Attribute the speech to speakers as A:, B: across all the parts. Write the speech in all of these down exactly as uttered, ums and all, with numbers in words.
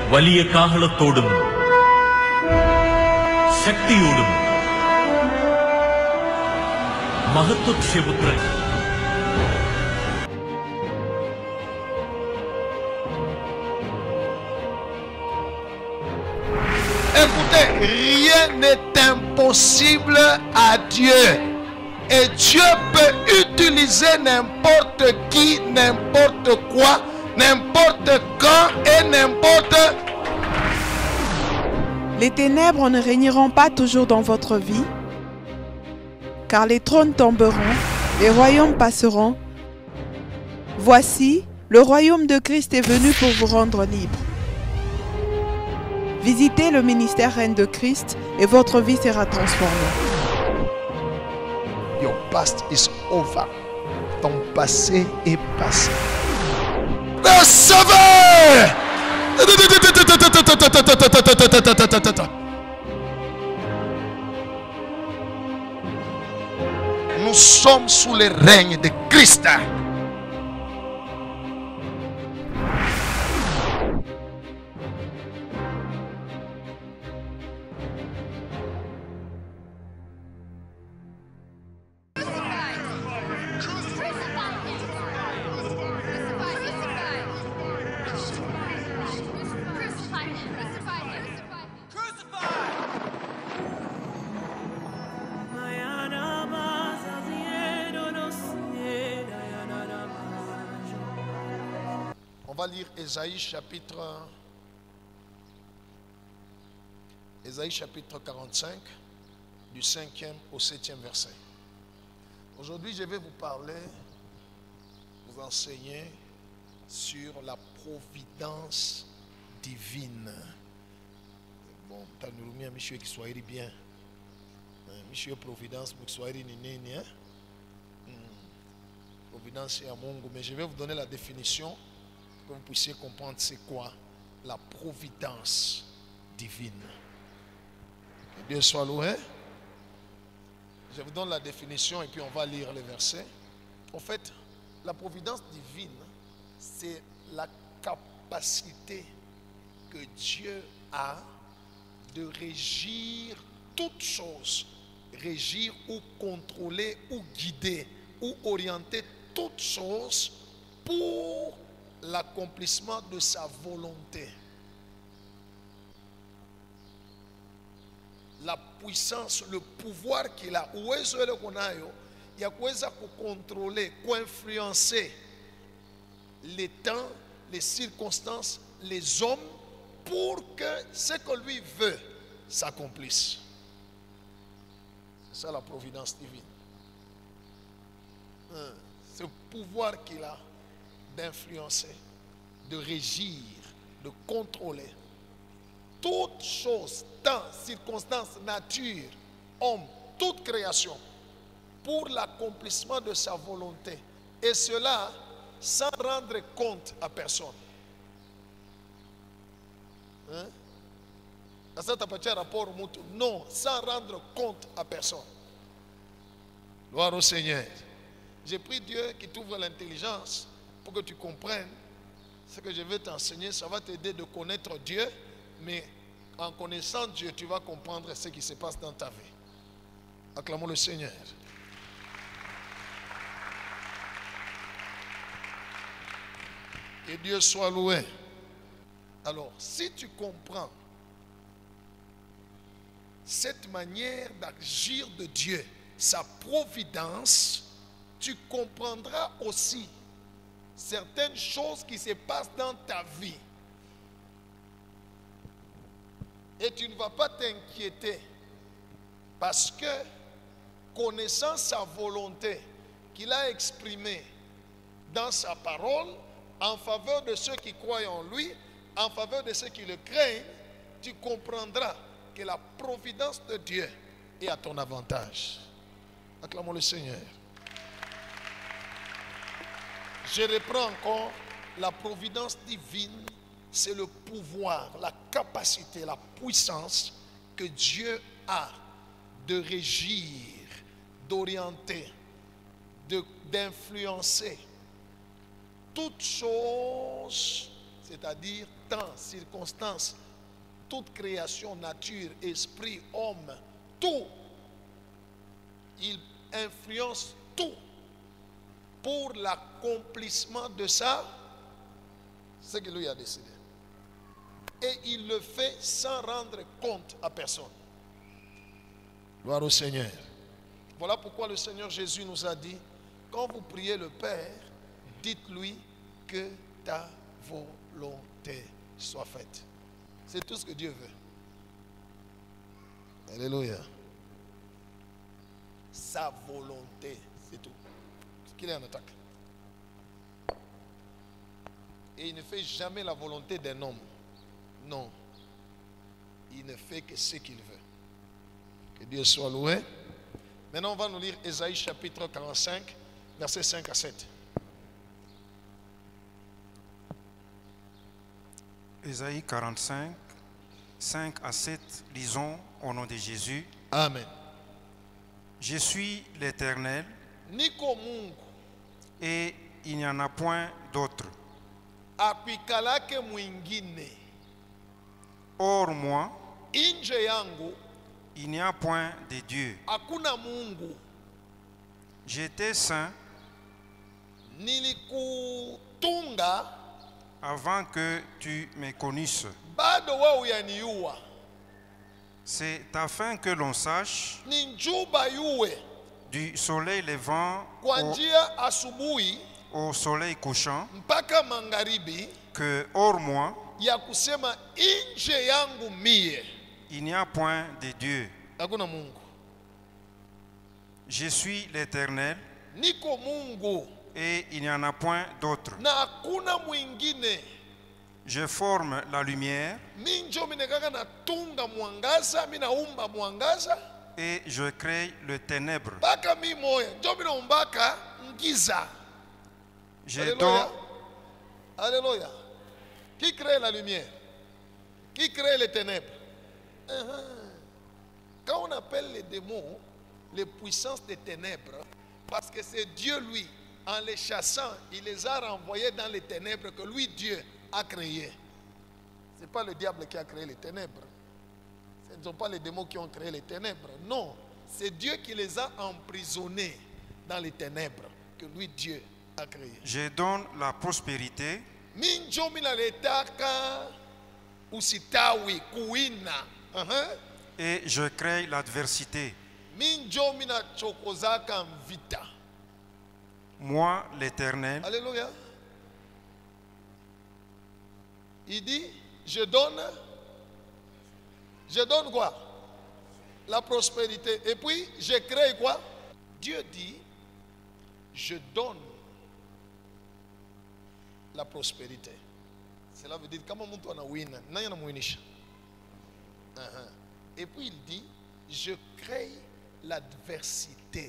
A: വലിയ കാഹളത്തോടും ശക്തിയോടും മഹത്വക്ഷേപുത്രൻ
B: Écoutez, rien n'est impossible à Dieu. Et Dieu peut utiliser n'importe qui, n'importe quoi, n'importe quand et n'importe.
C: Les ténèbres ne régneront pas toujours dans votre vie, car les trônes tomberont, les royaumes passeront. Voici, le royaume de Christ est venu pour vous rendre libre. Visitez le ministère Reine de Christ et votre vie sera transformée.
B: Your past is over. Ton passé est passé. Le sauveur! Nous sommes sous le règne de Christ. On va lire Ésaïe chapitre Ésaïe chapitre quarante-cinq du cinquième au septième verset. Aujourd'hui, je vais vous parler, vous enseigner sur la providence divine. Bon, tanurumia monsieur qui soit bien. Monsieur providence pour soit nini hein? Providence et Mungu, mais je vais vous donner la définition que vous puissiez comprendre c'est quoi la providence divine. Que Dieu soit loué. Je vous donne la définition et puis on va lire les versets. En fait, la providence divine, c'est la capacité que Dieu a de régir toutes choses, régir ou contrôler ou guider ou orienter toutes choses pour l'accomplissement de sa volonté. La puissance, le pouvoir qu'il a, uwezo ile kunayo ya kuweza kucontrôler, kuinfluencer les temps, les circonstances, les hommes pour que ce que lui veut s'accomplisse. C'est ça la providence divine. Ce pouvoir qu'il a d'influencer, de régir, de contrôler toutes choses, temps, circonstances, nature, homme, toute création pour l'accomplissement de sa volonté. Et cela sans rendre compte à personne. Hein? Non, sans rendre compte à personne. Gloire au Seigneur. J'ai pris Dieu qui t'ouvre l'intelligence pour que tu comprennes ce que je vais t'enseigner. Ça va t'aider de connaître Dieu, mais en connaissant Dieu, tu vas comprendre ce qui se passe dans ta vie. Acclamons le Seigneur. Que Dieu soit loué. Alors, si tu comprends cette manière d'agir de Dieu, sa providence, tu comprendras aussi certaines choses qui se passent dans ta vie. Et tu ne vas pas t'inquiéter parce que connaissant sa volonté qu'il a exprimée dans sa parole en faveur de ceux qui croient en lui, en faveur de ceux qui le craignent, tu comprendras que la providence de Dieu est à ton avantage. Acclamons le Seigneur. Je reprends encore, la providence divine, c'est le pouvoir, la capacité, la puissance que Dieu a de régir, d'orienter, de, d'influencer toutes choses, c'est c'est-à-dire temps, circonstances, toute création, nature, esprit, homme, tout. Il influence tout pour l'accomplissement de ça, ce que lui a décidé. Et il le fait sans rendre compte à personne. Gloire au Seigneur. Voilà pourquoi le Seigneur Jésus nous a dit, quand vous priez le Père, dites-lui que ta volonté soit faite. C'est tout ce que Dieu veut. Alléluia. Sa volonté, c'est tout. Ce qu'il est en attaque. Et il ne fait jamais la volonté d'un homme. Non. Il ne fait que ce qu'il veut. Que Dieu soit loué. Maintenant, on va nous lire Ésaïe chapitre quarante-cinq, versets cinq à sept.
D: Ésaïe quarante-cinq, cinq à sept, lisons au nom de Jésus.
B: Amen.
D: Je suis l'Éternel
B: Niko Mungu
D: et il n'y en a point d'autre.
B: akwikalake mwingine
D: Hors moi,
B: inje yangu
D: il n'y a point de Dieu.
B: hakuna Mungu.
D: J'étais saint
B: Nilikutunga
D: avant que tu me connisses.
B: bado wewe uyaniua.
D: C'est afin que l'on sache
B: Ni njuba yuwe
D: du soleil levant
B: kwa
D: au,
B: njia asubuhi
D: au soleil couchant
B: mpaka magharibi,
D: que hors moi,
B: ya kusema inje yangu mie
D: il n'y a point de Dieu.
B: hakuna Mungu.
D: Je suis l'Éternel
B: Niko Mungu
D: et il n'y en a point d'autre.
B: na hakuna mwingine.
D: Je forme la lumière
B: Mi njo minekaka natunga mwangaza, minaumba mwangaza,
D: et je crée le ténèbre.
B: mpaka mi moya njo minaumbaka ngiza.
D: Je
B: Alléluia.
D: donne,
B: Alléluia. Qui crée la lumière? Qui crée les ténèbres? Uh-huh. Quand on appelle les démons les puissances des ténèbres, parce que c'est Dieu lui, en les chassant, il les a renvoyés dans les ténèbres que lui, Dieu, a créées. Ce n'est pas le diable qui a créé les ténèbres. Ce ne sont pas les démons qui ont créé les ténèbres. Non, c'est Dieu qui les a emprisonnés dans les ténèbres que lui, Dieu, a créées.
D: je donne la prospérité
B: Minjo minaletaka usitawi kuina. Uh-huh.
D: et je crée l'adversité.
B: Minjo minachokozaka vita.
D: Moi, l'Éternel,
B: Alléluia. Il dit, je donne, je donne quoi? La prospérité. Et puis, je crée quoi? Dieu dit, je donne la prospérité. Cela veut dire, comment on a win, et puis il dit, je crée l'adversité.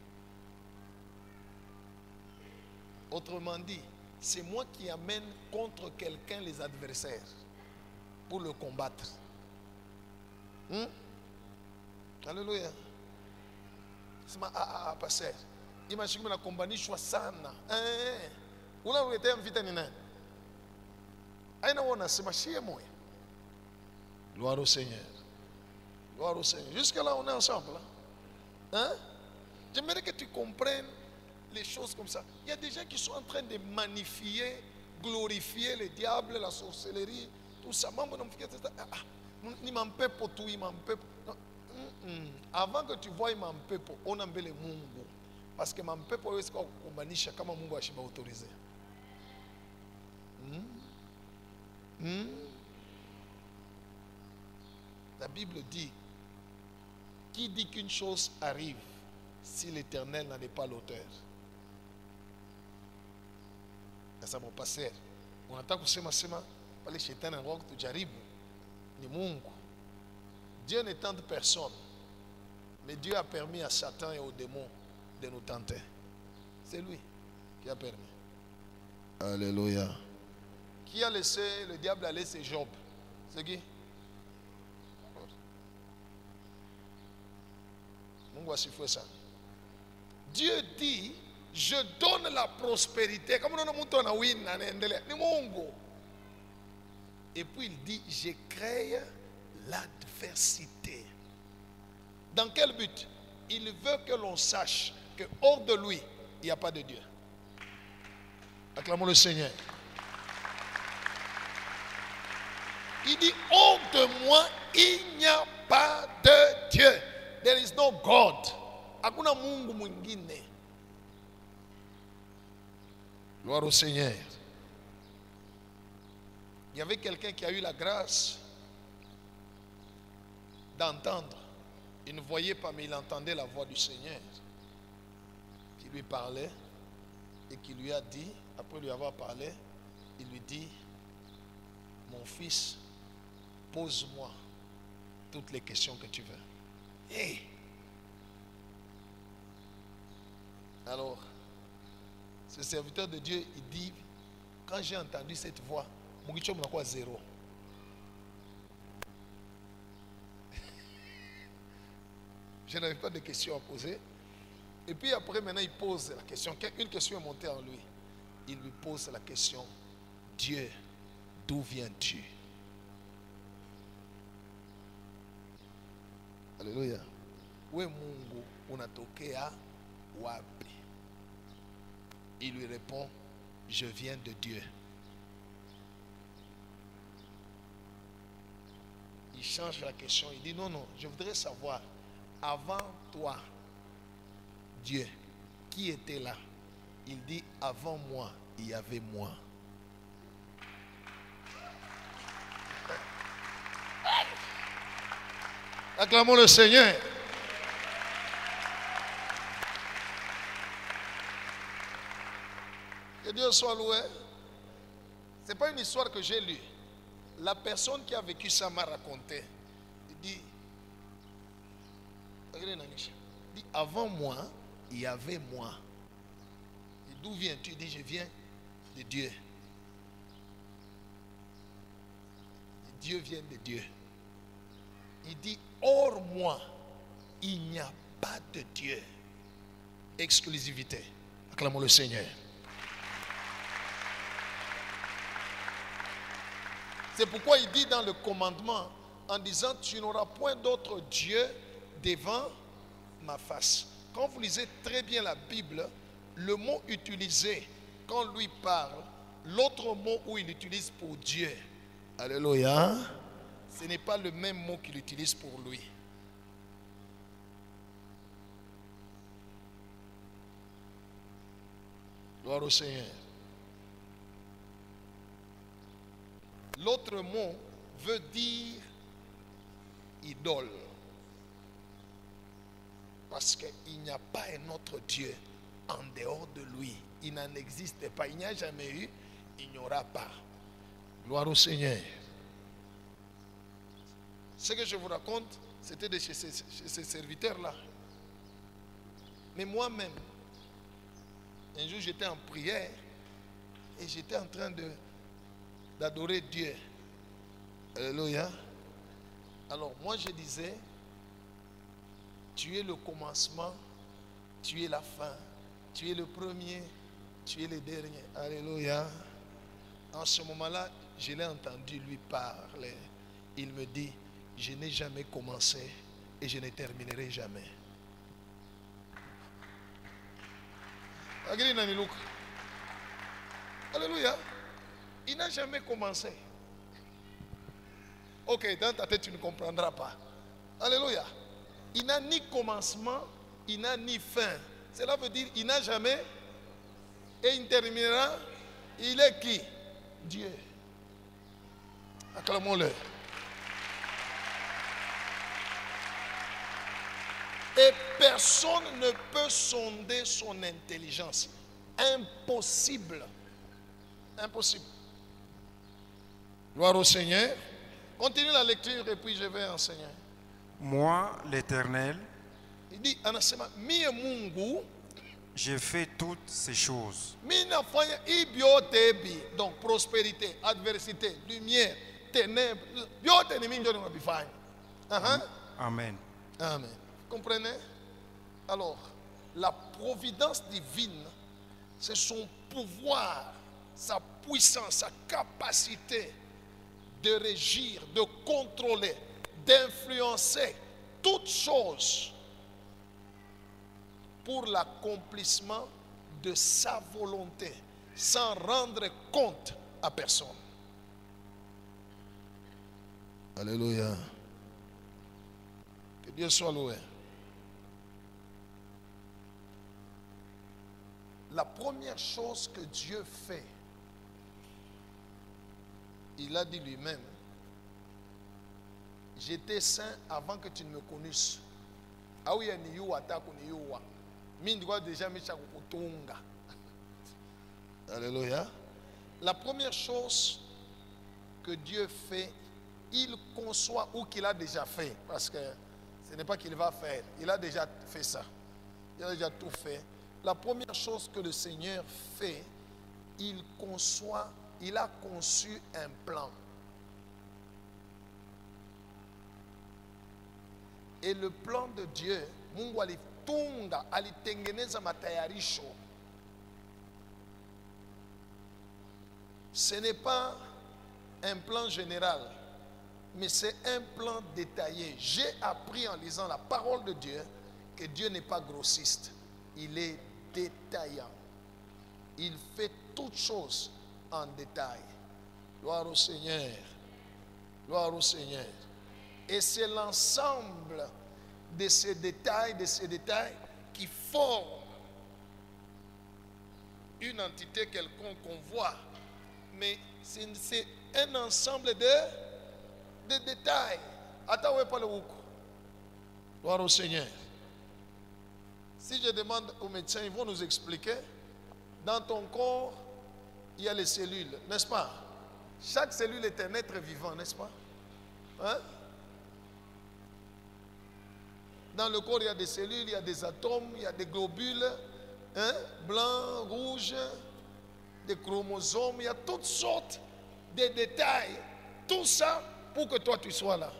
B: Autrement dit, c'est moi qui amène contre quelqu'un les adversaires pour le combattre. Hmm? Alléluia. C'est ma ah ah pasteur. Imagine que la kombanishwa sana. Eh. Ula uletea mvita ni nani? Aina wana sema shie moya. Gloire au Seigneur. Gloire au Seigneur. Jusque là on est ensemble. Hein? J'aimerais que tu comprennes les choses comme ça. Il y a des gens qui sont en train de magnifier, glorifier le diable, la sorcellerie, tout ça. Ni mampepo tu, ni mampepo. Avant que tu vois mampepo, on a mbele Mungu. Parce que mampepo hawezi kukumbanisha kama Mungu ashiba autorisé. Hmm? Hmm? La Bible dit, qui dit qu'une chose arrive si l'Éternel n'en est pas l'auteur? Sasa mon pasteur, unataka kusema sema pale shetani anakuwa kutujaribu ni Mungu. Dieu ne tente personne, mais Dieu a permis à Satan et aux démons de nous tenter. C'est lui qui a permis. Alléluia. Qui a laissé le diable aller laisser Job? C'est qui? Mungu asifue sana. Dieu dit, je donne la prospérité. Kama unaona mtu anawina anaendelea, ni Mungu. Et puis il dit, je crée l'adversité. Dans quel but? Il veut que l'on sache que hors de lui, il n'y a pas de Dieu. Acclamons le Seigneur. Il dit, hors de moi, il n'y a pas de Dieu. There is no God. Hakuna Mungu mwingine. Gloire au Seigneur. Il y avait quelqu'un qui a eu la grâce d'entendre. Il ne voyait pas, mais il entendait la voix du Seigneur qui lui parlait et qui lui a dit, après lui avoir parlé, il lui dit, mon fils, pose-moi toutes les questions que tu veux. Hey! Alors, ce serviteur de Dieu, il dit, quand j'ai entendu cette voix, mon guichon n'a quoi zéro. Je n'avais pas de questions à poser. Et puis après, maintenant, il pose la question. Une question est montée en lui. Il lui pose la question, Dieu, d'où viens-tu? Alléluia. Où est Mungu unatokea wapi? Il lui répond, je viens de Dieu. Il change la question. Il dit, non, non, je voudrais savoir, avant toi, Dieu, qui était là? Il dit, avant moi, il y avait moi. Acclamons le Seigneur. Que Dieu soit loué. Ce n'est pas une histoire que j'ai lue. La personne qui a vécu ça m'a raconté. Il dit, il dit, avant moi, il y avait moi. D'où viens-tu? Il dit, je viens de Dieu. Et Dieu vient de Dieu. Il dit, hors moi, il n'y a pas de Dieu. Exclusivité. Acclamons le Seigneur. C'est pourquoi il dit dans le commandement, en disant, tu n'auras point d'autre Dieu devant ma face. Quand vous lisez très bien la Bible, le mot utilisé quand lui parle, l'autre mot où il utilise pour Dieu, alléluia, ce n'est pas le même mot qu'il utilise pour lui. Gloire au Seigneur. L'autre mot veut dire idole. Parce qu'il n'y a pas un autre Dieu en dehors de lui. Il n'en existe pas. Il n'y a jamais eu, il n'y aura pas. Gloire au Seigneur. Ce que je vous raconte, c'était de chez ces, chez ces serviteurs-là. Mais moi-même, un jour j'étais en prière et j'étais en train de d'adorer Dieu. Alléluia. Alors moi je disais, tu es le commencement, tu es la fin, tu es le premier, tu es le dernier. Alléluia. En ce moment-là, je l'ai entendu lui parler. Il me dit, je n'ai jamais commencé et je ne terminerai jamais. Alléluia. Il n'a jamais commencé. Ok, dans ta tête, tu ne comprendras pas. Alléluia. Il n'a ni commencement, il n'a ni fin. Cela veut dire il n'a jamais et il terminera. Il est qui? Dieu. Acclamons-le. Et personne ne peut sonder son intelligence. Impossible. Impossible. Gloire au Seigneur. Continue la lecture et puis je vais enseigner.
D: Moi, l'Éternel,
B: il dit, anasema, mie Mungu,
D: j'ai fait toutes ces choses.
B: minafanya ibiotebi. Donc prospérité, adversité, lumière, ténèbres, biote ni minjo ni mabifanya.
D: Amen.
B: Amen. Vous comprenez? Alors, la providence divine, c'est son pouvoir, sa puissance, sa capacité de régir, de contrôler, d'influencer toutes choses pour l'accomplissement de sa volonté, sans rendre compte à personne. Alléluia. Que Dieu soit loué. La première chose que Dieu fait, il a dit lui-même, j'étais saint avant que tu ne me connaisses. Ah oui, ni yu ataku ni yuwa. Mimi ndiko déjà misha kukutunga. Alléluia. La première chose que Dieu fait, il conçoit ou qu'il a déjà fait, parce que ce n'est pas qu'il va faire, il a déjà fait ça. Il a déjà tout fait. La première chose que le Seigneur fait, il conçoit, il a conçu un plan. Et le plan de Dieu, Mungu alitunga, alitengeneza matayarisho. Ce n'est pas un plan général, mais c'est un plan détaillé. J'ai appris en lisant la parole de Dieu que Dieu n'est pas grossiste, il est détaillant. Il fait toutes choses en détail. Gloire au Seigneur. Gloire au Seigneur. Et c'est l'ensemble de ces détails, de ces détails qui forment une entité quelconque qu'on voit. Mais c'est un ensemble de, de détails. Attends, pas le Gloire au Seigneur. Si je demande aux médecins, ils vont nous expliquer. Dans ton corps, il y a les cellules, n'est-ce pas? Chaque cellule est un être vivant, n'est-ce pas? Hein? Dans le corps, il y a des cellules, il y a des atomes, il y a des globules, hein? Blancs, rouges, des chromosomes, il y a toutes sortes de détails. Tout ça pour que toi tu sois là.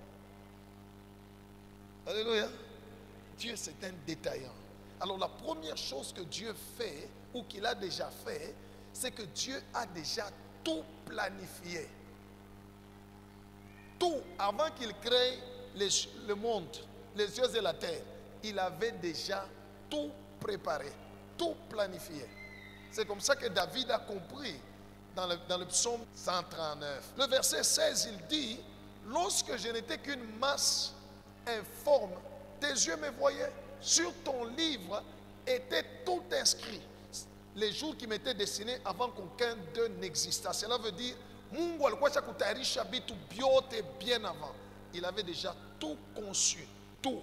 B: Alléluia. Dieu, c'est un détaillant. Alors la première chose que Dieu fait, ou qu'il a déjà fait, c'est que Dieu a déjà tout planifié. Tout, avant qu'il crée les, le monde, les cieux et la terre, il avait déjà tout préparé, tout planifié. C'est comme ça que David a compris dans le, dans le psaume cent trente-neuf. Le verset seize, il dit, lorsque je n'étais qu'une masse informe, tes yeux me voyaient, sur ton livre était tout inscrit. Les jours qui m'étaient destinés avant qu'aucun d'eux n'existât. Cela veut dire, Mungu alikuwa kutayarisha vitu vyote bien avant. Il avait déjà tout conçu, tout.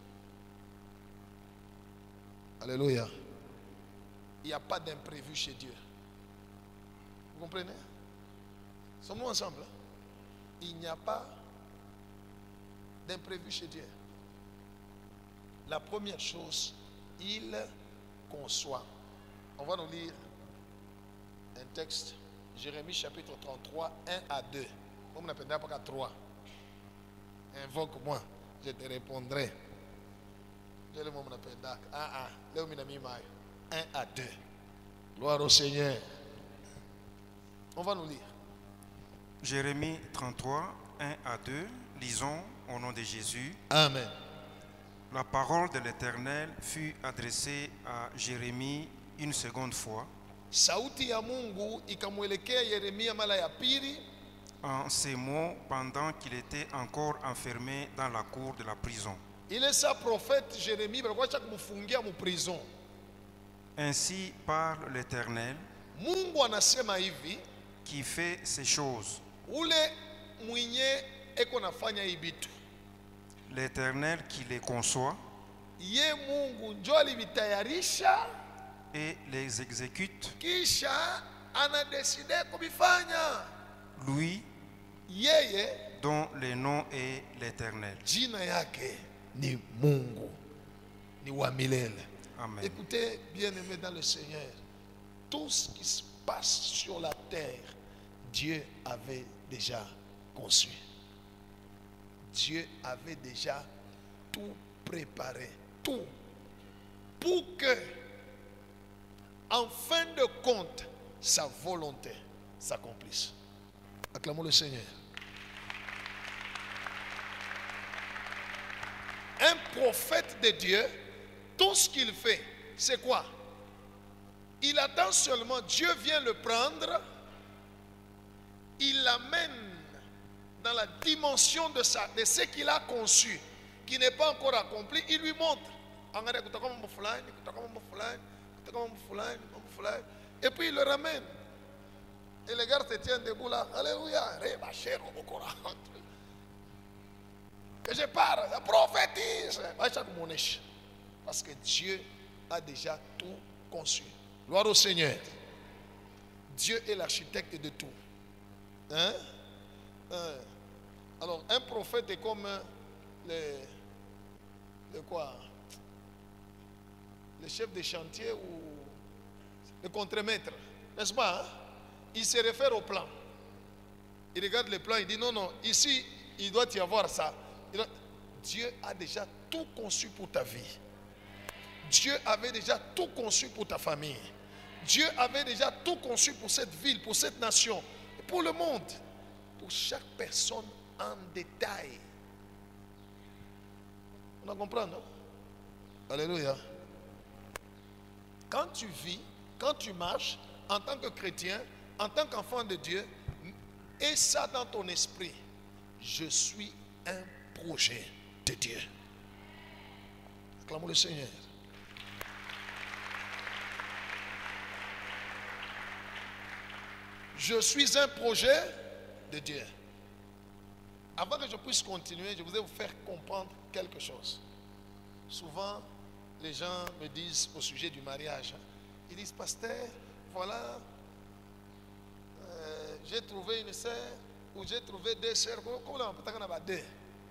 B: Alléluia. Il n'y a pas d'imprévu chez Dieu. Vous comprenez? Sommes-nous ensemble? Il n'y a pas d'imprévu chez Dieu. La première chose, il conçoit. On va nous lire un texte, Jérémie chapitre trente-trois, un à deux. Moi, je n'appelle pas qu'à trois. Invoque-moi, je te répondrai. Je le mot m'appelle Dak. Ah ah, là où m'y un à deux. Gloire au Seigneur. On va nous lire.
D: Jérémie trente-trois, un à deux. Lisons au nom de Jésus.
B: Amen.
D: La parole de l'Éternel fut adressée à Jérémie une seconde fois.
B: Sauti ya Mungu ikamwelekea Yeremia mara ya pili.
D: En ces mots, pendant qu'il était encore enfermé dans la cour de la prison.
B: Il est ça prophète Jérémie, balikuwa kumfungia mu prison.
D: Ainsi parle l'Éternel,
B: Mungu anasema hivi,
D: qui fait ces choses.
B: Ule mwenye eko nafanya hii bitu.
D: L'Éternel qui les conçoit.
B: Ye Mungu njo alivitayarisha
D: et les exécute.
B: Kisha anadeside kubifanya.
D: Lui,
B: yeye,
D: dont le nom est l'Éternel.
B: Jina yake ni Mungu, ni wa milele.
D: Amen.
B: Écoutez, bien-aimés dans le Seigneur, tout ce qui se passe sur la terre, Dieu avait déjà conçu. Dieu avait déjà tout préparé, tout, pour que, en fin de compte, sa volonté s'accomplisse. Acclamons le Seigneur. un prophète de Dieu, tout ce qu'il fait, c'est quoi? Il attend seulement, Dieu vient le prendre, il l'amène dans la dimension de, ça, de ce qu'il a conçu, qui n'est pas encore accompli, il lui montre. Et puis il le ramène. Et les gars se tiennent debout là. Alléluia. Que je parle, je prophétise. Parce que Dieu a déjà tout conçu. Gloire au Seigneur. Dieu est l'architecte de tout. Hein? Hein? Alors, un prophète est comme le, le quoi? Le chef de chantier ou le contremaître. N'est-ce pas? Hein? Il se réfère au plan. Il regarde le plan, il dit non, non, ici, il doit y avoir ça. Doit... Dieu a déjà tout conçu pour ta vie. Dieu avait déjà tout conçu pour ta famille. Dieu avait déjà tout conçu pour cette ville, pour cette nation, pour le monde. Pour chaque personne en détail. On a compris, non? Alléluia. Quand tu vis, quand tu marches, en tant que chrétien, en tant qu'enfant de Dieu, et ça dans ton esprit, je suis un projet de Dieu. Acclamons le Seigneur. Je suis un projet de Dieu. Avant que je puisse continuer, je voudrais vous faire comprendre quelque chose. Souvent, les gens me disent au sujet du mariage, ils disent, pasteur, voilà, euh, j'ai trouvé une sœur, ou j'ai trouvé deux sœurs. Comment on peut dire deux?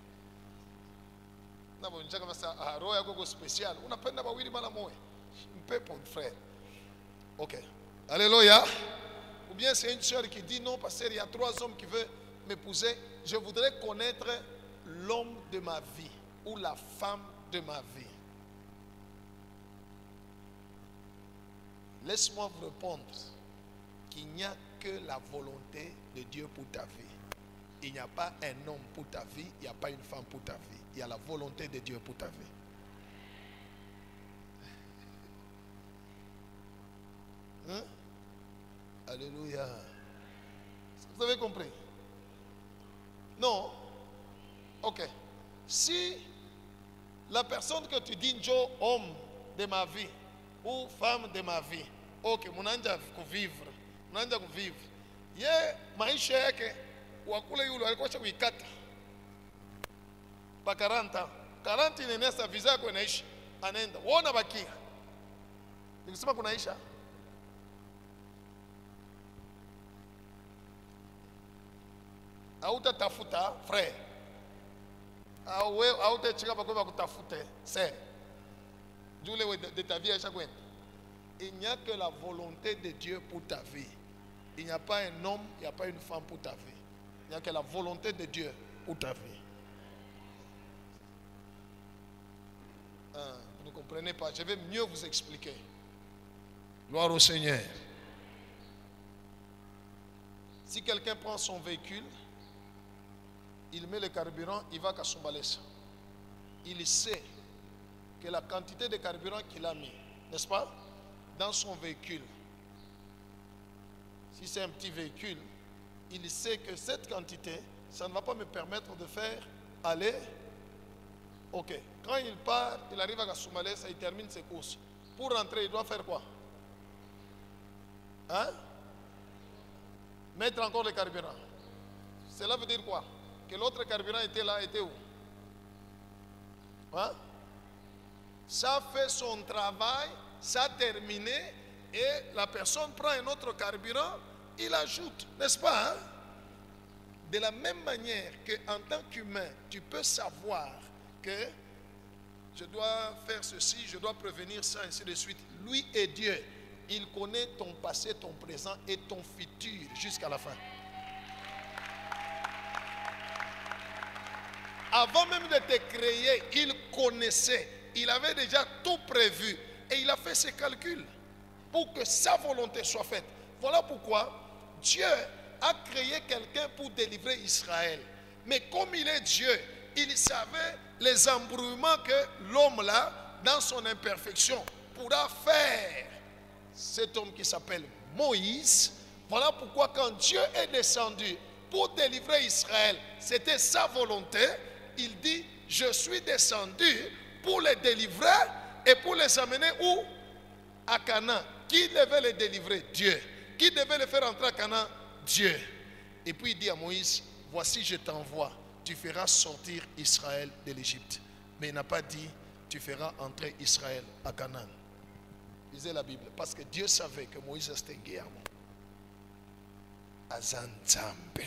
B: On a spécial. On appelle un peu pour le frère. Ok. Alléluia. Ou bien c'est une sœur qui dit non, pasteur, il y a trois hommes qui veulent m'épouser. Je voudrais connaître l'homme de ma vie ou la femme de ma vie. Laisse-moi vous répondre qu'il n'y a que la volonté de Dieu pour ta vie. Il n'y a pas un homme pour ta vie, il n'y a pas une femme pour ta vie. Il y a la volonté de Dieu pour ta vie. Hein? Alléluia. Vous avez compris? Non? Ok. Si la personne que tu dis, Joe, homme de ma vie, ou femme de ma vie, ok, mon anja vivre, mon anja vivre, ye maisha yake wakule yule alikuwa kuikata pa quarante quarante inenesa visa yako inaishi, anaenda uona bakia, nikisema kunaisha. Hautatafuta frère, au wewe hautachika pa kwa kutafute c'est de ta vie à chaque fois. Il n'y a que la volonté de Dieu pour ta vie. Il n'y a pas un homme, il n'y a pas une femme pour ta vie. Il n'y a que la volonté de Dieu pour ta vie. Hein, vous ne comprenez pas, je vais mieux vous expliquer. Gloire au Seigneur. Si quelqu'un prend son véhicule, il met le carburant, il va à Kasumbalesa. Il sait que la quantité de carburant qu'il a mis, n'est-ce pas, dans son véhicule, si c'est un petit véhicule, il sait que cette quantité, ça ne va pas me permettre de faire aller. Ok. Quand il part, il arrive à Kasumbalesa, il termine ses courses. Pour rentrer, il doit faire quoi? Hein? Mettre encore le carburant. Cela veut dire quoi? Que l'autre carburant était là, était où? Hein? Ça fait son travail, ça a terminé, et la personne prend un autre carburant, il ajoute, n'est-ce pas? Hein? De la même manière qu'en tant qu'humain, tu peux savoir que je dois faire ceci, je dois prévenir ça, ainsi de suite. Lui est Dieu. Il connaît ton passé, ton présent et ton futur jusqu'à la fin. Avant même de te créer, il connaissait. Il avait déjà tout prévu. Et il a fait ses calculs pour que sa volonté soit faite. Voilà pourquoi Dieu a créé quelqu'un pour délivrer Israël. Mais comme il est Dieu, il savait les embrouillements que l'homme là, dans son imperfection, pourra faire. Cet homme qui s'appelle Moïse, voilà pourquoi quand Dieu est descendu pour délivrer Israël, c'était sa volonté. Il dit, je suis descendu pour les délivrer et pour les amener où? À Canaan. Qui devait les délivrer? Dieu. Qui devait les faire entrer à Canaan? Dieu. Et puis il dit à Moïse, voici je t'envoie, tu feras sortir Israël de l'Égypte. Mais il n'a pas dit, tu feras entrer Israël à Canaan. Lisez la Bible, parce que Dieu savait que Moïse était guerre. Azanzambe.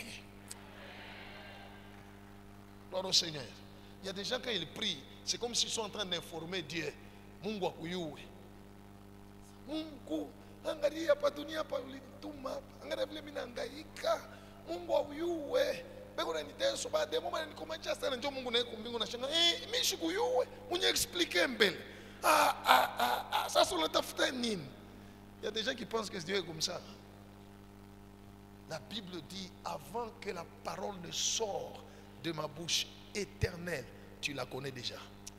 B: Gloire au Seigneur. Il y a des gens quand ils prient, c'est comme s'ils sont en train d'informer Dieu. Mungu akuyuwe. Mungu angalia pa dunia pa ulituma, angalia vile mimi nahangaika. Mungu akuyuwe. Beko na niteso ba demo mama nikomacha sana ndio Mungu naye kumbingu na shanga. Eh, mimi sikuyuwe. Munye expliquer mbele. Ah ah ah ah, ça c'est le nini. Il y a des gens qui pensent que Dieu est comme ça. La Bible dit, avant que la parole ne sorte de ma bouche éternelle, tu la connais déjà.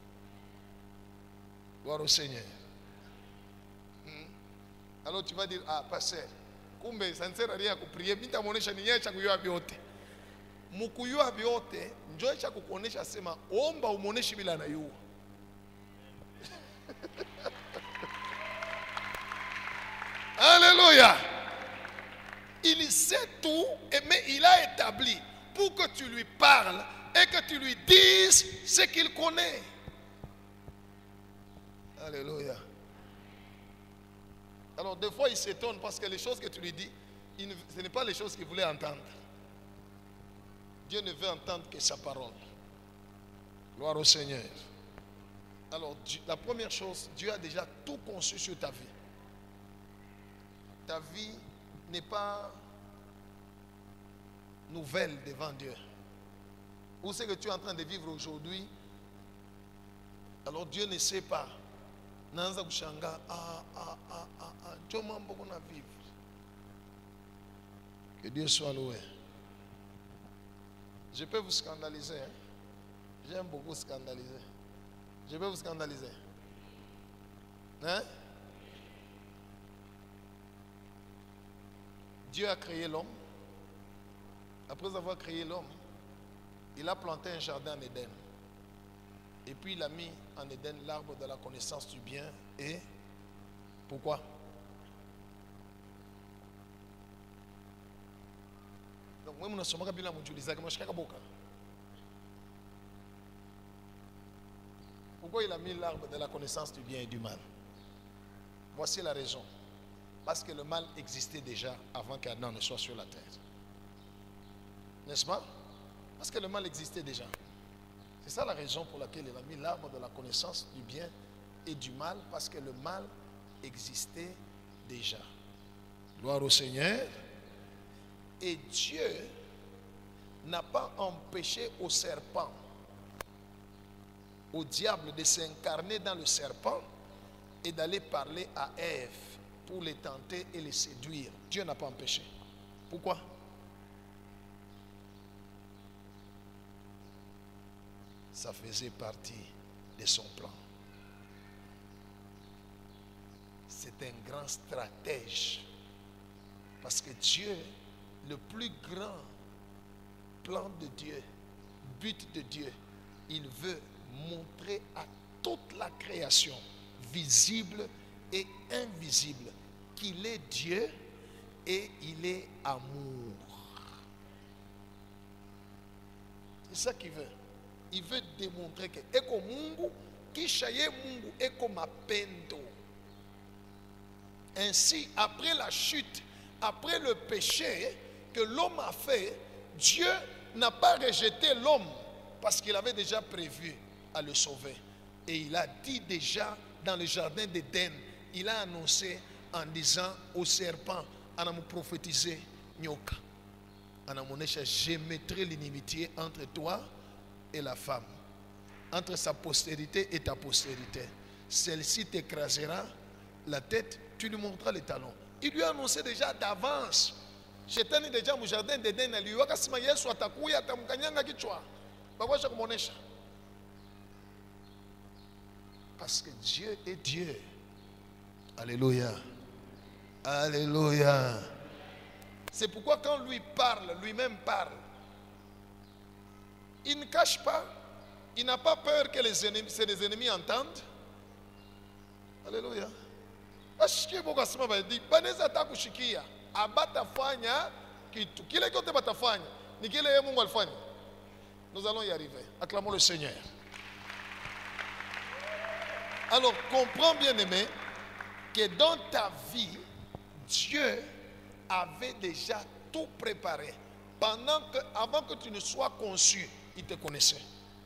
B: Gloire au Seigneur. Hmm? Alors tu vas dire, ah, pasteur, kumbe ça ne sert à rien de prier. Mita monesha niye cha kuyua biote. Mukuyua biote, njoo cha kukuonesha sema, omba umoneshi bila na yu. Alléluia. Il sait tout, mais il a établi pour que tu lui parles et que tu lui dises ce qu'il connaît. Alléluia. Alors des fois il s'étonne parce que les choses que tu lui dis, il ne, ce n'est pas les choses qu'il voulait entendre. Dieu ne veut entendre que sa parole. Gloire au Seigneur. Alors Dieu, la première chose, Dieu a déjà tout conçu sur ta vie. Ta vie n'est pas nouvelle devant Dieu. Où c'est que tu es en train de vivre aujourd'hui? Alors Dieu ne sait pas. Nanza kushanga ah ah ah ah ah joma mboko na vivre. Que Dieu soit loué. Je peux vous scandaliser. Hein? J'aime beaucoup scandaliser. Je peux vous scandaliser. Hein? Dieu a créé l'homme. Après avoir créé l'homme, il a planté un jardin en Éden. Et puis il a mis en Éden l'arbre de la connaissance du bien. Et pourquoi? Donc moi, je suis en train de pourquoi il a mis l'arbre de la connaissance du bien et du mal? Voici la raison. Parce que le mal existait déjà avant qu'Adam ne soit sur la terre. N'est-ce pas? Parce que le mal existait déjà. C'est ça la raison pour laquelle il a mis l'arbre de la connaissance du bien et du mal. Parce que le mal existait déjà. Gloire au Seigneur. Et Dieu n'a pas empêché au serpent, au diable de s'incarner dans le serpent et d'aller parler à Ève pour les tenter et les séduire. Dieu n'a pas empêché. Pourquoi? Ça faisait partie de son plan. C'est un grand stratège. Parce que Dieu, le plus grand plan de Dieu, but de Dieu, il veut montrer à toute la création, visible et invisible, qu'il est Dieu et il est amour. C'est ça qu'il veut. Il veut démontrer que eko Mungu kisha ye Mungu eko mapendo. Ainsi, après la chute, après le péché que l'homme a fait, Dieu n'a pas rejeté l'homme parce qu'il avait déjà prévu à le sauver. Et il a dit déjà dans le jardin d'Éden, il a annoncé en disant au serpent, en me prophétisé, Nyoka, je mettrai l'inimitié entre toi et la femme, entre sa postérité et ta postérité. Celle-ci t'écrasera la tête, tu lui montreras les talons. Il lui a annoncé déjà d'avance. Shetani déjà au jardin d'Éden, lui a dit Yesu atakuya atamkanyanga kichwa. Pourquoi je connais ça? Parce que Dieu est Dieu. Alléluia. Alléluia. C'est pourquoi quand lui parle, lui-même parle, il ne cache pas, il n'a pas peur que les ennemis, ses ennemis entendent. Alléluia. Ashikie boka sima ba di baneza takushikia abatafanya kitu kile kyote batafanya ni kile yeye Mungu alifanya. Nous allons y arriver. Acclamons le Seigneur. Alors comprends bien aimé que dans ta vie Dieu avait déjà tout préparé pendant que avant que tu ne sois conçu, il te connaissait.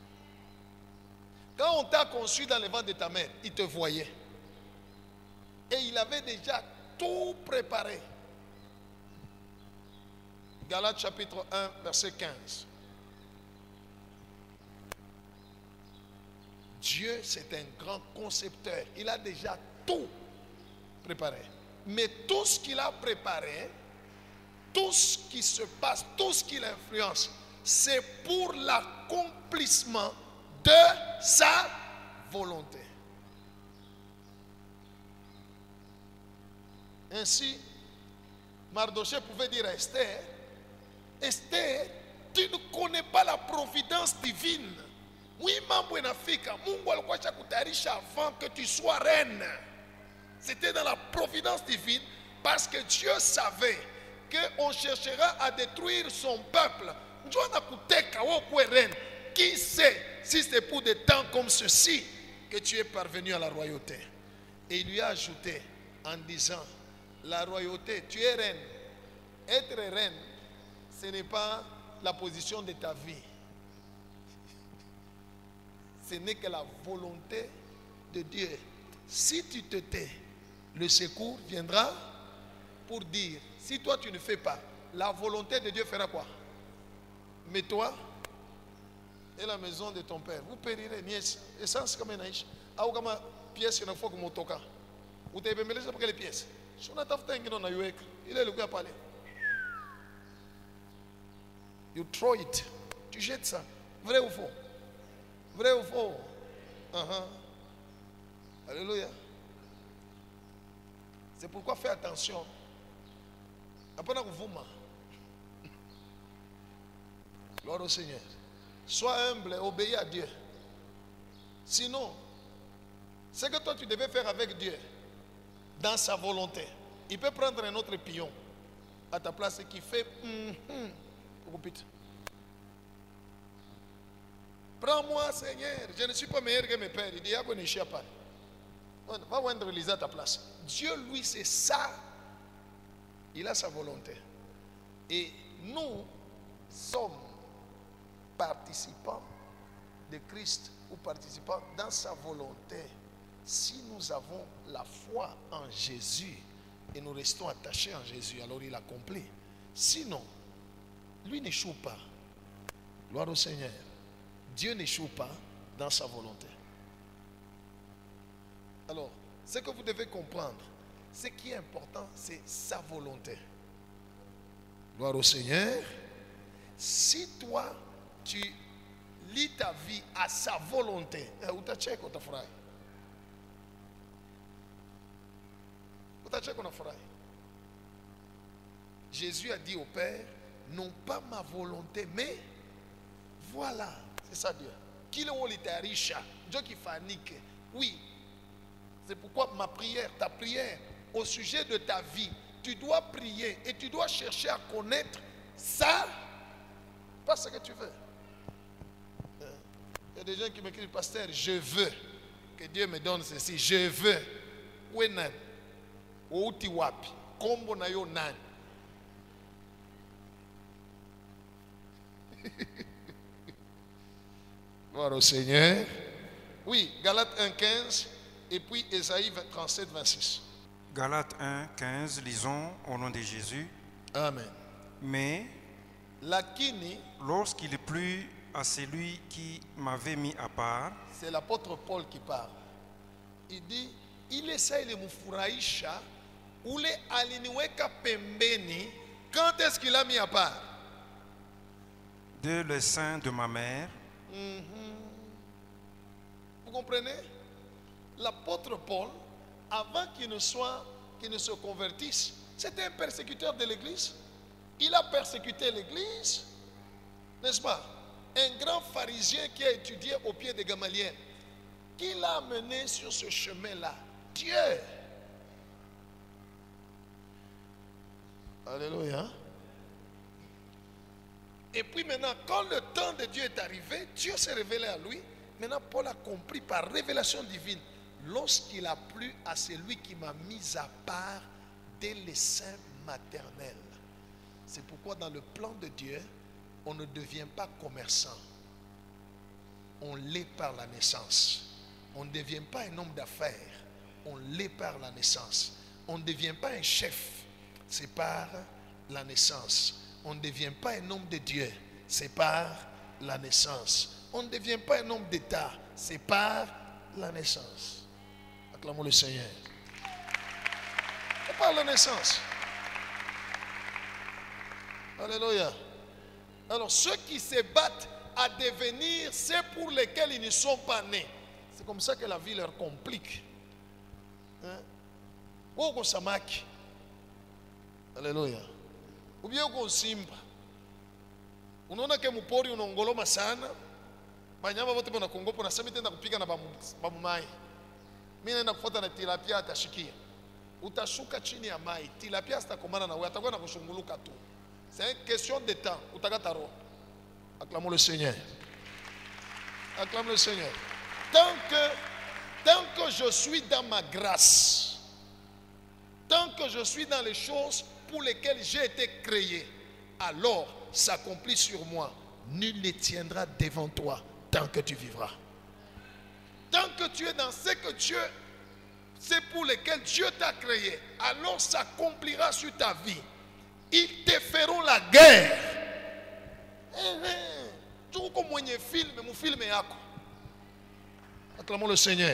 B: Quand on t'a conçu dans le ventre de ta mère, il te voyait. Et il avait déjà tout préparé. Galates chapitre un, verset quinze. Dieu, c'est un grand concepteur. Il a déjà tout préparé. Mais tout ce qu'il a préparé, tout ce qui se passe, tout ce qu'il influence, c'est pour l'accomplissement de sa volonté. Ainsi, Mardochée pouvait dire à Esther, Esther, tu ne connais pas la providence divine. Oui, mambo inafika, Mungu alikuwa kutayarisha avant que tu sois reine. C'était dans la providence divine parce que Dieu savait qu'on cherchera à détruire son peuple. Qui sait si c'est pour des temps comme ceci que tu es parvenu à la royauté. Et il lui a ajouté en disant, la royauté, tu es reine. Être reine, ce n'est pas la position de ta vie. Ce n'est que la volonté de Dieu. Si tu te tais, le secours viendra pour dire, si toi tu ne fais pas, la volonté de Dieu fera quoi? Mais toi et la maison de ton père, vous périrez. Essence comme un aïch. Ou comme pièce qu'il ne faut que motoka. Vous t'avez mêlé pour quelle pièce? Si on a tafta un guinon à yuek, il est le gars à parler. You throw it. Tu jettes ça. Vrai ou faux? Vrai ou faux? Uh-huh. Alléluia. C'est pourquoi fais attention. Après, on vous ment. Gloire au Seigneur. Sois humble et obéis à Dieu. Sinon, ce que toi tu devais faire avec Dieu, dans sa volonté, il peut prendre un autre pion à ta place qui fait mm-hmm. Prends-moi, Seigneur, je ne suis pas meilleur que mes pères. Il dit, ah, ne sais pas. Va rendre Lisa à ta place. Dieu, lui, c'est ça. Il a sa volonté. Et nous sommes participants de Christ ou participants dans sa volonté. Si nous avons la foi en Jésus et nous restons attachés en Jésus, alors il accomplit. Sinon, lui n'échoue pas. Gloire au Seigneur. Dieu n'échoue pas dans sa volonté. Alors, ce que vous devez comprendre, ce qui est important, c'est sa volonté. Gloire au Seigneur. Si toi, tu lis ta vie à sa volonté, Jésus a dit au Père, non pas ma volonté, mais voilà, c'est ça Dieu. Qui le richa, Dieu qui fanique. Oui, c'est pourquoi ma prière, ta prière, au sujet de ta vie, tu dois prier et tu dois chercher à connaître ça, pas ce que tu veux. Il y a des gens qui m'écrivent, pasteur, je veux que Dieu me donne ceci, je veux. Où est nan? Où ti wapi? Kombo na yo nan? Gloire au Seigneur. Oui, Galates un, quinze et puis Ésaïe trente-sept, vingt-six.
D: Galates un, quinze, lisons au nom de Jésus.
B: Amen.
D: Mais
B: Lakini,
D: lorsqu'il plut à celui qui m'avait mis à part,
B: c'est l'apôtre Paul qui parle. Il dit, il essaie de mufurahisha, ule aliniweka pembeni, quand est-ce qu'il a mis à part?
D: de le sein de ma mère,
B: Mhm. Vous comprenez? L'apôtre Paul, avant qu'il ne soit, qu'il ne se convertisse, c'était un persécuteur de l'église. Il a persécuté l'église, n'est-ce pas? Un grand pharisien qui a étudié au pied de Gamaliel. Qui l'a amené sur ce chemin-là? Dieu. Alléluia. Et puis maintenant, quand le temps de Dieu est arrivé, Dieu s'est révélé à lui. Maintenant, Paul a compris par révélation divine, lorsqu'il a plu à celui qui m'a mis à part dès les seins maternels. C'est pourquoi dans le plan de Dieu, on ne devient pas commerçant. On l'est par la naissance. On ne devient pas un homme d'affaires. On l'est par la naissance. On ne devient pas un chef. C'est par la naissance. On ne devient pas un homme de Dieu. C'est par la naissance. On ne devient pas un homme d'État. C'est par la naissance. Acclamons le Seigneur. C'est par la naissance. Alléluia. Alors ceux qui se battent à devenir ceux pour lesquels ils ne sont pas nés, c'est comme ça que la vie leur complique. Hein? Ou samaki. Alléluia. Ou bien uko simba. Unaona ke mupori unaongoloma sana. Banyama wote bana kongopo na sema tenda kupiga na bamumai. Mimi naenda kufuata na tilapia atashikia. Utashuka chini ya mai. Tilapia sitakomana na wewe, atakuwa nakushunguluka tu. C'est une question de temps. Utagataro. Acclamons le Seigneur. Acclamons le Seigneur. Tant que, tant que je suis dans ma grâce, tant que je suis dans les choses pour lesquelles j'ai été créé, alors s'accomplit sur moi. Nul ne tiendra devant toi tant que tu vivras. Tant que tu es dans ce que Dieu, c'est pour lesquels Dieu t'a créé, alors s'accomplira sur ta vie. Ils te feront la guerre. Tout comme un film, mon film est acco. Acclamons le Seigneur.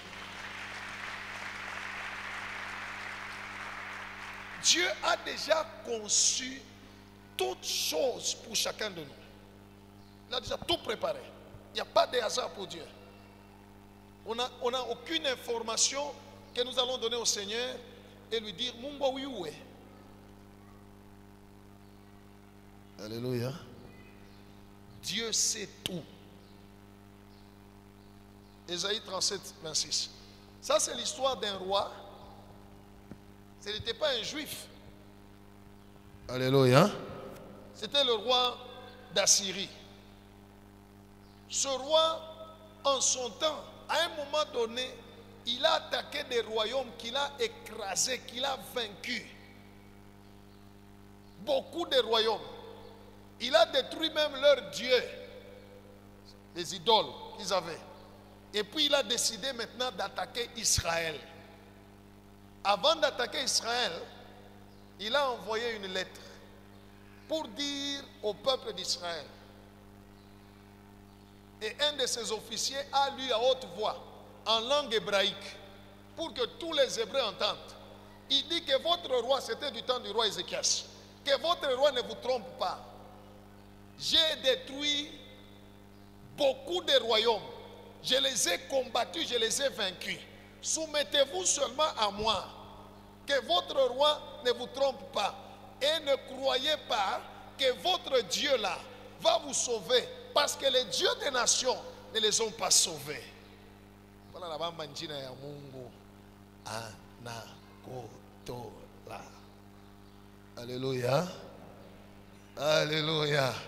B: Dieu a déjà conçu toutes choses pour chacun de nous. Il a déjà tout préparé. Il n'y a pas de hasard pour Dieu. On n'a on a aucune information que nous allons donner au Seigneur et lui dire Mungo oui où est. Alléluia. Dieu sait tout. Ésaïe trente-sept, vingt-six. Ça, c'est l'histoire d'un roi. Ce n'était pas un juif. Alléluia. C'était le roi d'Assyrie. Ce roi, en son temps, à un moment donné, il a attaqué des royaumes qu'il a écrasés, qu'il a vaincus. Beaucoup de royaumes. Il a détruit même leurs dieux, les idoles qu'ils avaient. Et puis il a décidé maintenant d'attaquer Israël. Avant d'attaquer Israël, il a envoyé une lettre pour dire au peuple d'Israël. Et un de ses officiers a lu à haute voix, en langue hébraïque, pour que tous les Hébreux entendent. Il dit que votre roi, c'était du temps du roi Ézéchias, que votre roi ne vous trompe pas. J'ai détruit beaucoup de royaumes. Je les ai combattus, je les ai vaincus. Soumettez-vous seulement à moi. Que votre roi ne vous trompe pas. Et ne croyez pas que votre Dieu là va vous sauver. Parce que les dieux des nations ne les ont pas sauvés. Voilà la bamba njina ya Mungu anakotola. Alléluia. Alléluia.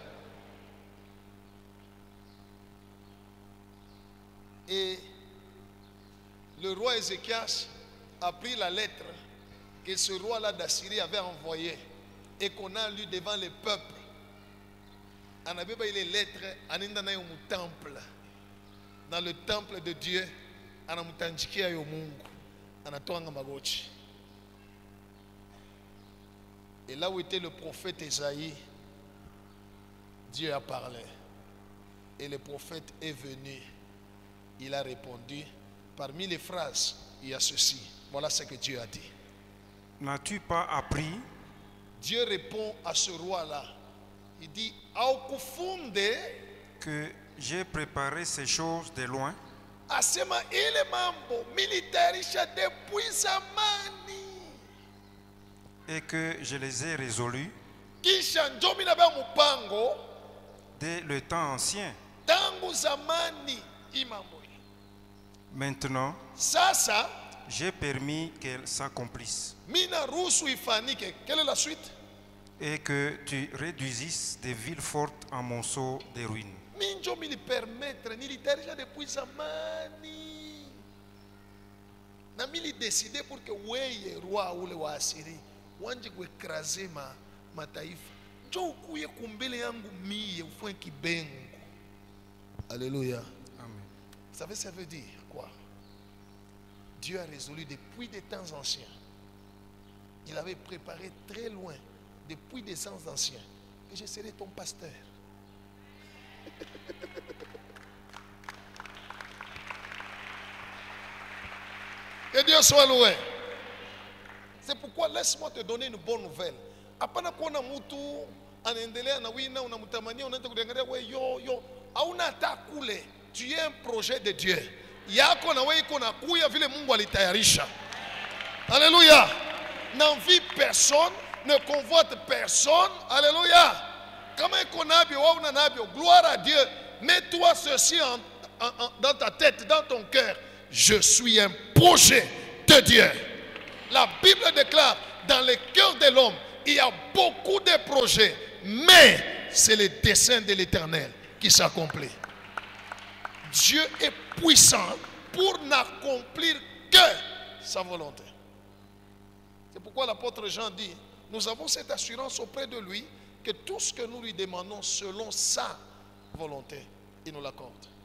B: Et le roi Ézéchias a pris la lettre que ce roi-là d'Assyrie avait envoyée et qu'on a lu devant le peuple. On a vu les lettres dans le temple. Dans le temple de Dieu, on a mutanjikia yo Mungu. On a toanga magochi. Et là où était le prophète Esaïe, Dieu a parlé. Et le prophète est venu. Il a répondu. Parmi les phrases, il y a ceci. Voilà ce que Dieu a dit.
D: N'as-tu pas appris?
B: Dieu répond à ce roi-là. Il dit, que
D: que j'ai préparé ces choses de loin
B: Asema ile mambo militarisha depuis zamani.
D: et que je les ai résolus
B: Kisha njomi na ba mupango
D: dès le temps ancien.
B: tangu zamani imambo.
D: Maintenant,
B: Sasa
D: j'ai permis qu'elles s'accomplissent
B: mina ruhusu ifanike. Quelle est la suite?
D: et que tu réduisisses des villes fortes en monceaux de ruines.
B: Minjo mili permettre militarisha depuis zamani. Na mili décider pour que weye roi ule wa Asiri wanje kuekraze ma mataifa. Njo ukuye kumbele yangu mie ufue kibengo. Alléluia.
D: Amen.
B: Vous savez ça veut dire quoi? Dieu a résolu depuis des temps anciens. Il avait préparé très loin, depuis des temps anciens, que je serai ton pasteur. Que Dieu soit loué. C'est pourquoi laisse-moi te donner une bonne nouvelle. Apana kuona mtu anaendelea na wina unamtamania unaanza kuangalia wewe yo yo hauna hata kule. Tu es un projet de Dieu. Yako na wewe iko na kuya vile Mungu alitayarisha. Alléluia. N'envie personne, ne convoite personne. Alléluia. Kama iko nabio au na nabio, gloire à Dieu. Mets-toi ceci en, en, en, dans ta tête, dans ton cœur. Je suis un projet de Dieu. La Bible déclare, dans le cœur de l'homme, il y a beaucoup de projets, mais c'est le dessein de l'Éternel qui s'accomplit. Dieu est puissant pour n'accomplir que sa volonté. C'est pourquoi l'apôtre Jean dit, nous avons cette assurance auprès de lui que tout ce que nous lui demandons selon sa volonté, il nous l'accorde.